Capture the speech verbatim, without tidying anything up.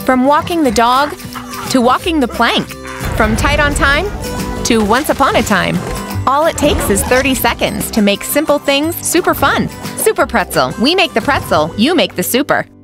From walking the dog to walking the plank. From tight on time to once upon a time. All it takes is thirty seconds to make simple things super fun. Super Pretzel. We make the pretzel, you make the super.